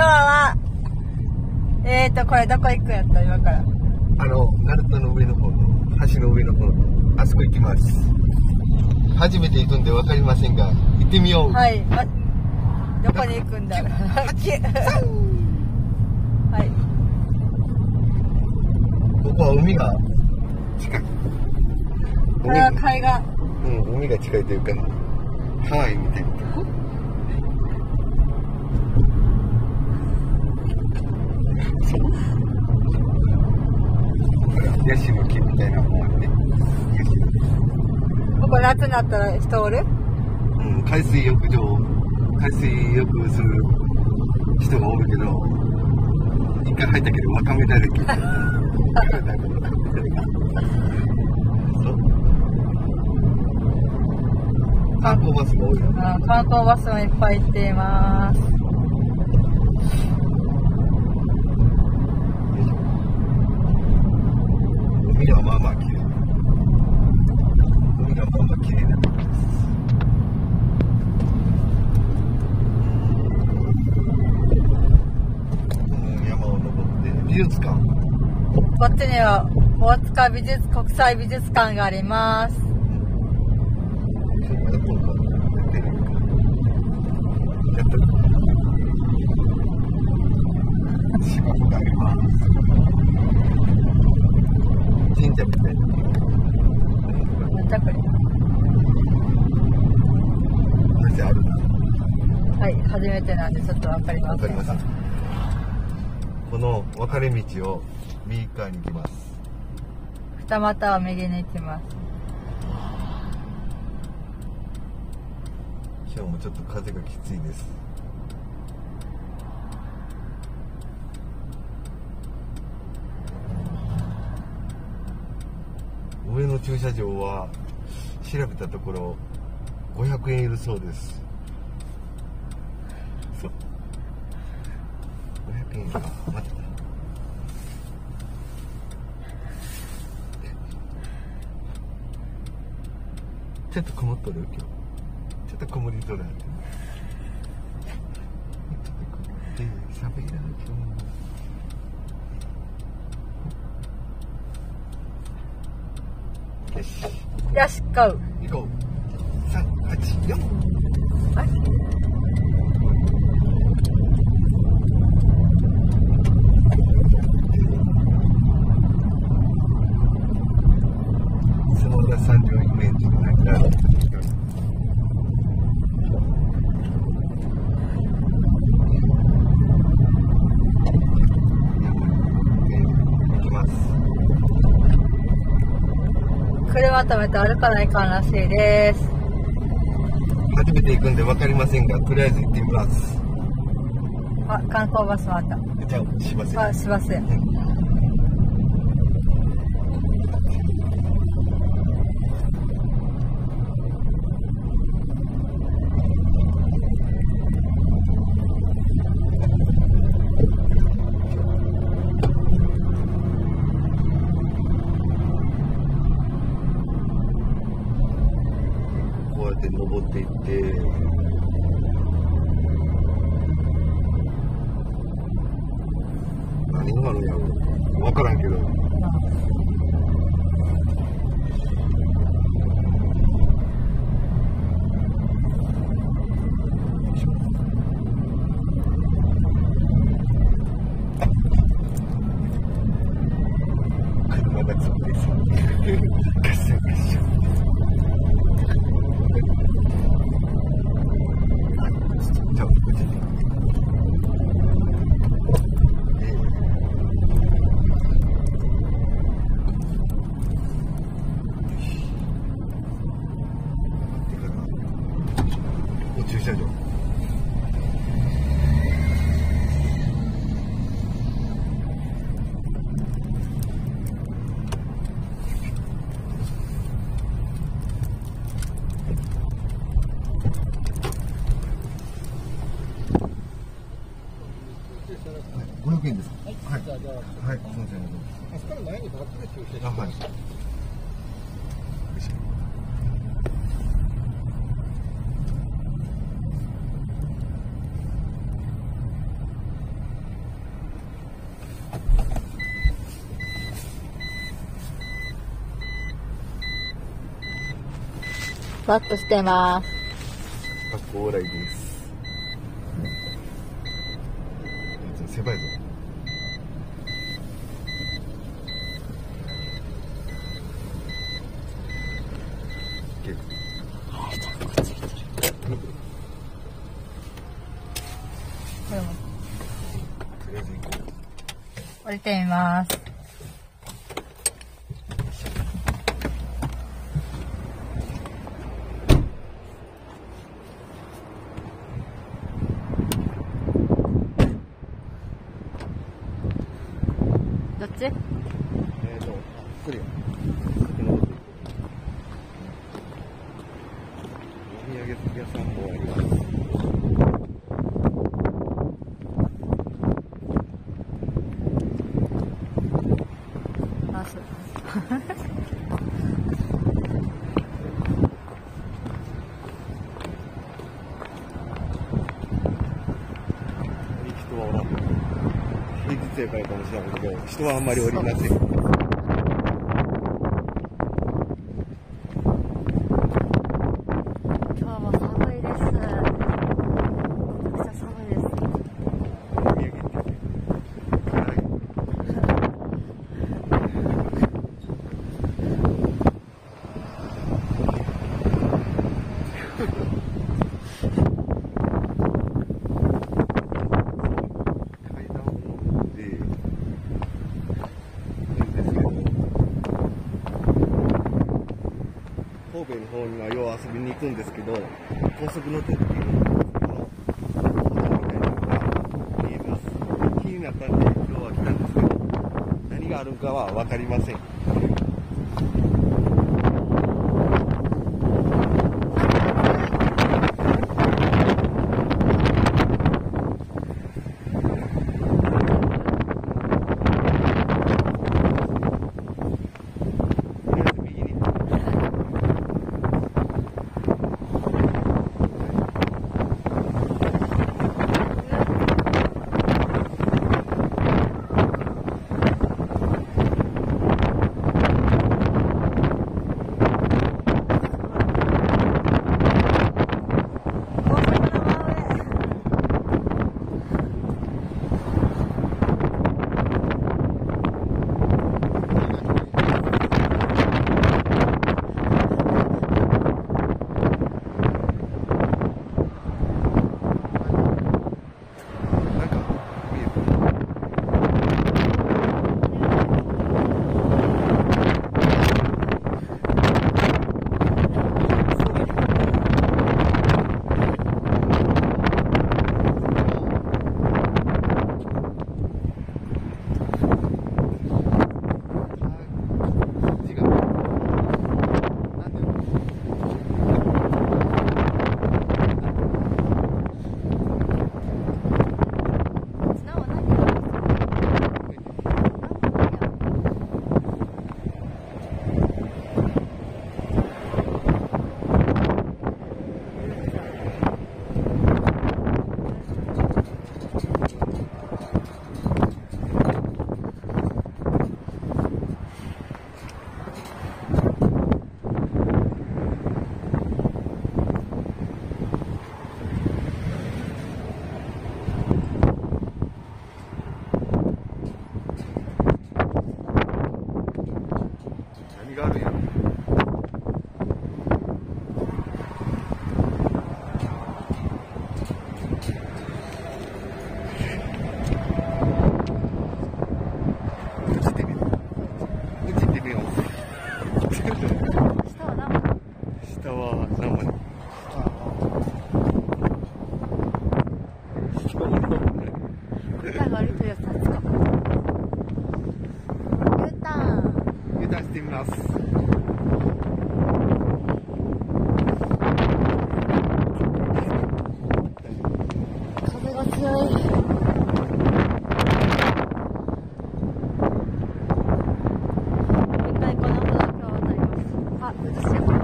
は、これどこ行くんやった今から。 鳴門の上の方の、橋の上の方の、あそこ行きます。初めて行くんで分かりませんが、行ってみよう。 はい。どこに行くんだろう。はい。 ここは海が近い。 これは海岸。 うん、海が近いというか、ハワイみたいなとこ。ヤシの木みたいなもんあって。 ここ夏になったら人おる？ うん、海水浴する人がおるけど、一回入ったけどワカメだらけ。観光バスも多いよ。 観光バスもいっぱい行っています。 海がまあまあ綺麗。海がまあまあ綺麗なとこです。山を登って美術館。 こっちには大塚国際美術館があります。 芝生があります。神社みたいな。 なんだこれ。 話あるな。 はい、初めてなんでちょっとわかりません。 わかります。この分かれ道を右側に行きます。 二股は右に行きます。 今日もちょっと風がきついです。上の駐車場は調べたところ500円いるそうです。そう500円か。待ってた。ちょっと曇っとる今日。ちょっと曇り空ある。ちょっと曇って寒いな今日。よし。 よし、ゴー。 行こう。3、8、4。 はい。 角田三条イメージになったら。行きます。 車止めて歩かないかんらしいです。 初めて行くんで分かりませんが、とりあえず行ってみます。 観光バスもあった。 じゃあ、しません。 します。 こうやって登っていって、何があるんやろう。分からんけど。車がつってさ、ガッシャンガッシャン。じゃあ、こっちに。駐車場。500円ですか。はい。はい。すみません。 あそこの前にバックで駐車して。 はい。 バットしてます。 高麗です。狭いぞ。結構。 これもとりあえず行こ降りてみます。どっち？ これよ。お土産屋さんもあります。 あ、そう。 人はおらん。平日やからかもしれないけど、人はあんまりおりません。 今日も寒いです。めちゃくちゃ寒いです。 お土産ってはい。階段を持ってるんですけど、神戸の方にはよう遊びに行くんですけど、高速乗ってる時にこのみたいなのが見えます。気になったんで今日は来たんですけど、何があるかは分かりません。とりあえず右になんか見える。違う。なんで？ 砂は何があるんですか？ 何があるんやろ。うちってみよう。うちってみよう。 下は何？ 下は何枚？ 歌が歩いてるやつなんですか？U ターン。 油断してみます。 風が強い。一回この歩道橋を渡ります。あ、映してる。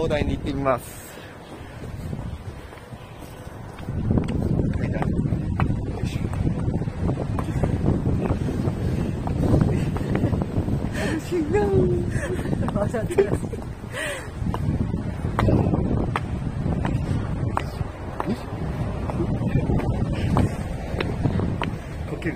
望台に行ってみます。こける。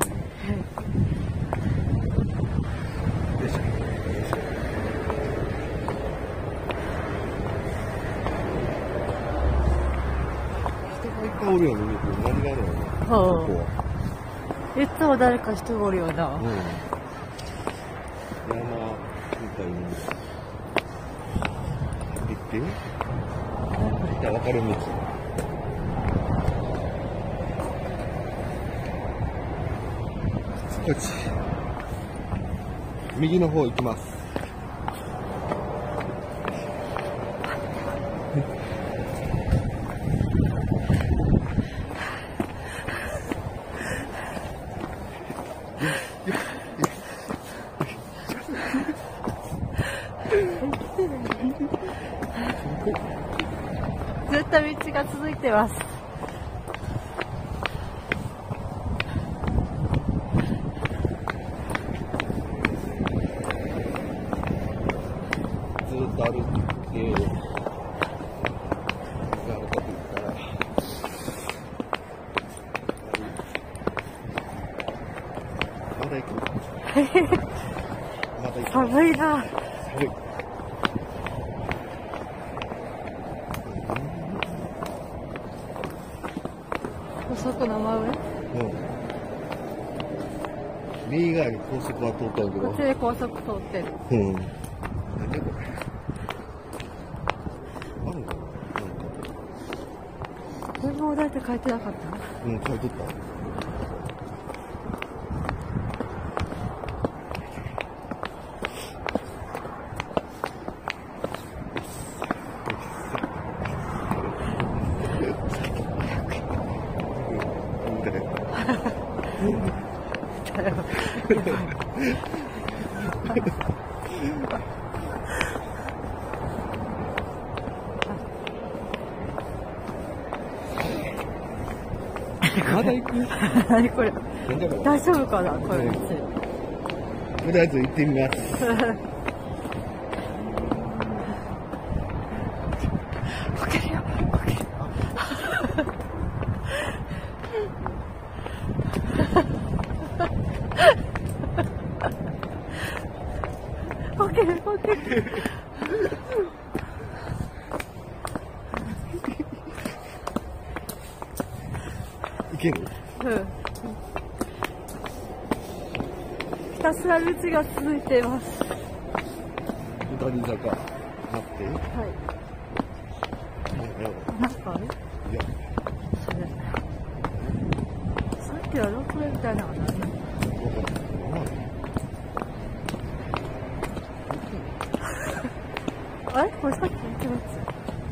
おるよね、何があるの？ここいつも誰か人がおるよな。 山みたいに。行ってみ？じゃあ分かる道。こっち。右の方行きます。 ずっと道が続いてます。 ずっと歩いて、まだ行く？まだ行く？ 寒いな。 寒い。 高速の真上？ 右側に高速は通ったんやけど。 こっちで高速通ってる。 何でこれ？あるの？ 展望台って書いてなかった？ 書いとった。まだ行く？ 何これ？ なんだこれ？ 大丈夫かなこれ道。 とりあえず行ってみます。 こけるよ。こける。こけるこける。 行ける？ ひたすら道が続いています。 下り坂。待って。 はい。なんかあれ？ いや。 それ。さっきはロープウェイみたいなのがない。あれ？これさっき言ってます。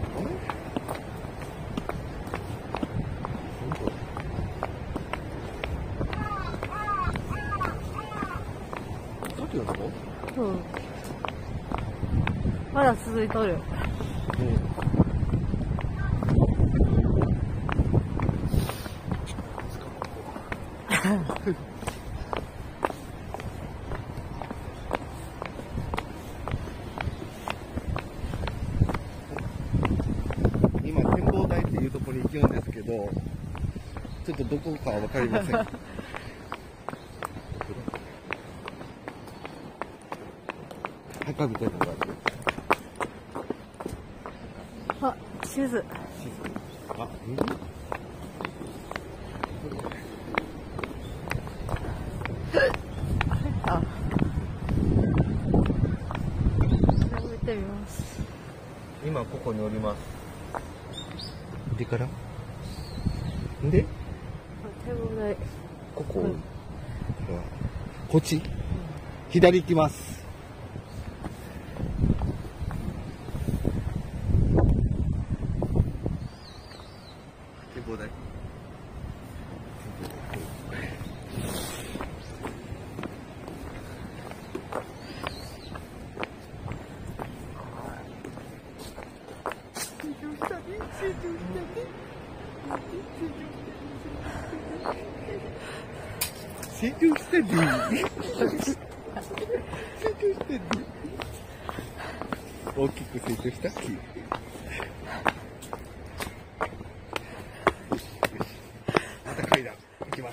うん。まだ続いとる。 今展望台っていうところに行きるんですけど、ちょっとどこかは分かりません。墓みたいなのがある。 あ、地図。 あ、 あ、見てみます。 今ここにおります。でからで展望台。 ここ、こっち、左行きます。展望台。 成長してる。成長してる。大きく成長した木。また階段行きます。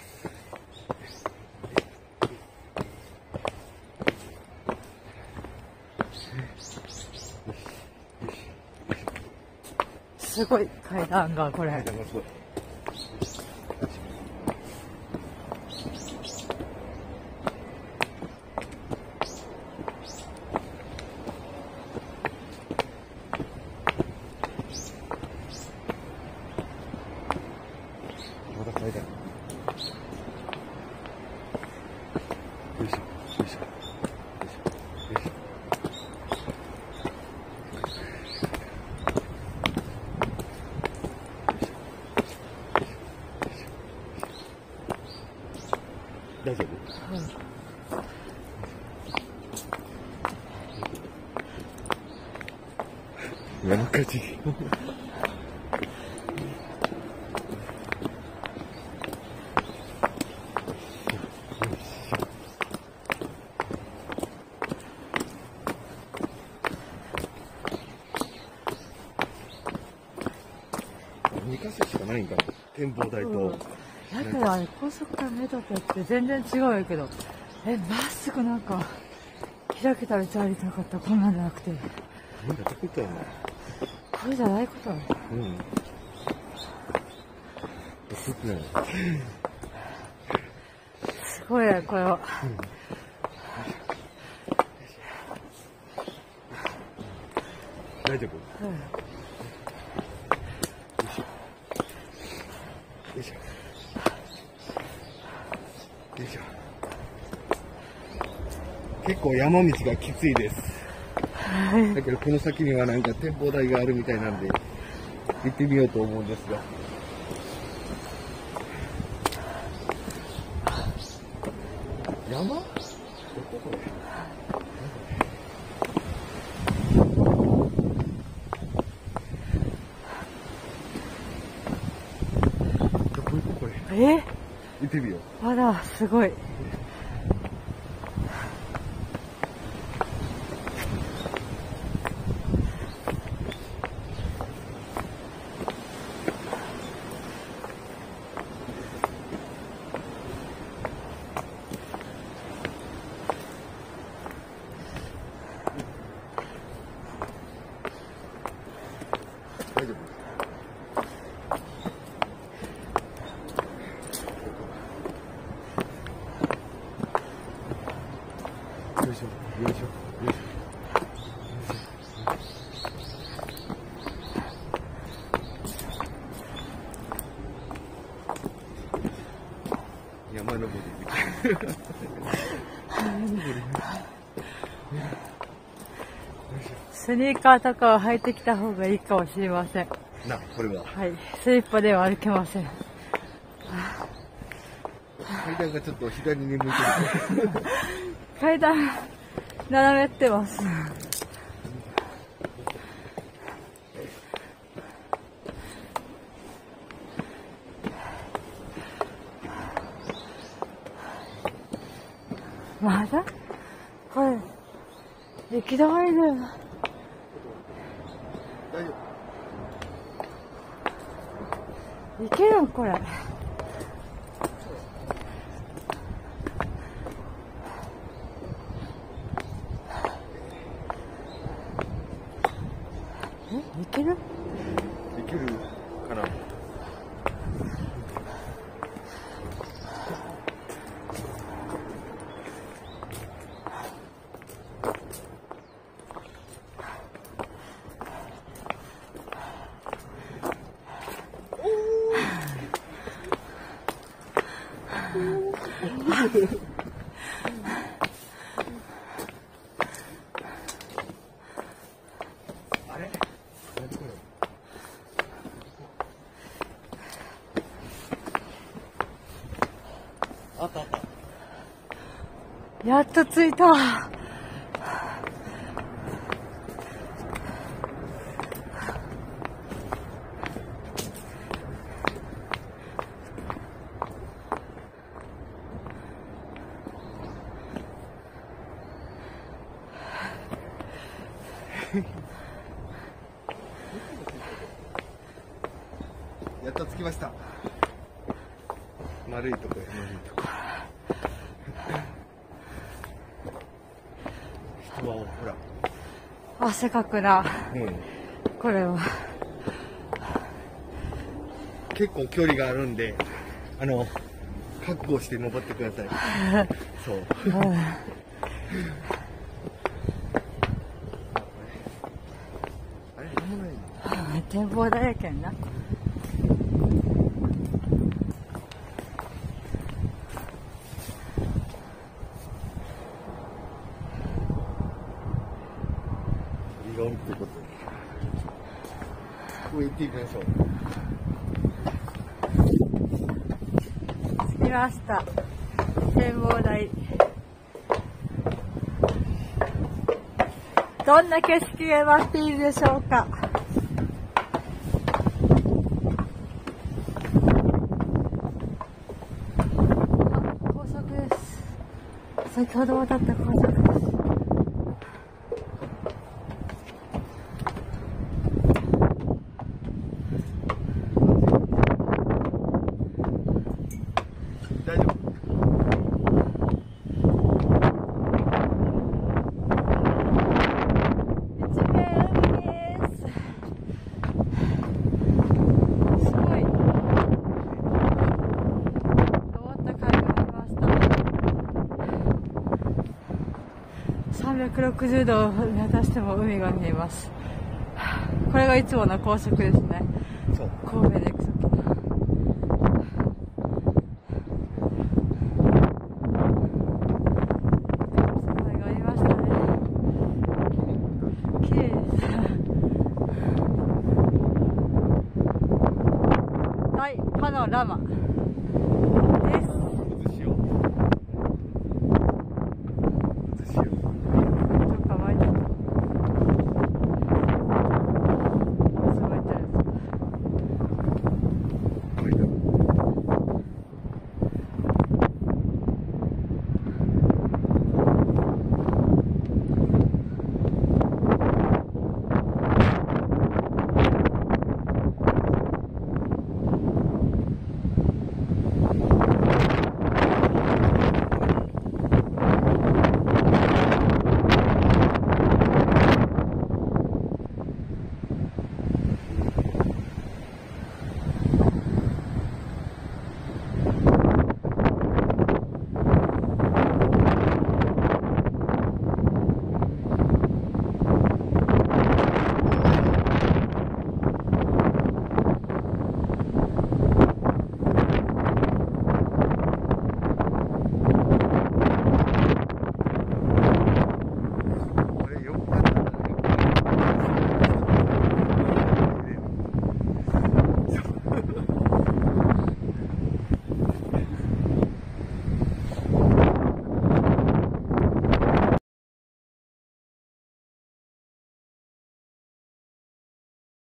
すごい階段がこれ。 階段がすごい。また階段。よいしょ、よいしょ、よいしょ、よいしょ。大丈夫？山火事。2カ所しかないんかな、展望台と。 だけどあれ高速から見た時って全然違うけど、まっすぐなんか開けたら歩いてなかったらこんなんじゃなくて、 なんか作ったよね。 これじゃないことは。 うん。すごいね。 すごいね、これは。 大丈夫？ うん。 よいしょ。よいしょ。結構山道がきついです。だけどこの先にはなんか展望台があるみたいなんで行ってみようと思うんですが。山？どここれ？どこ行こうこれ？行ってみよう。 まだすごい。 大丈夫？よいしょ、よいしょ、よいしょ。山登り。 スニーカーとかを履いてきた方がいいかもしれません。 な、これは。 はい、スリッパでは歩けません。 階段がちょっと左に向いてる。 階段斜めってます。まだこれ行き止まりだよ。 大丈夫？ いけるんこれ。いける？ できるかな。あれ？何これ？あったあった。 やっと着いた。 来ました。丸いとこや、丸いとこ。人はほら。 汗かくな。 うん。 これは。 結構距離があるんで、覚悟して登ってください。そう。あれ、なんもないの？ 展望台やけんな。 理論ってことで。上行ってみましょう。 着きました。展望台。どんな景色が待っているでしょうか。高速です。先ほど渡った高速です。 大丈夫？ 一面海です。すごい。終わった回がありました。360度を見渡しても海が見えます。これがいつもの高速ですね。 そう。 神戸で行くときの。それがありましたね。綺麗です。大パノラマ。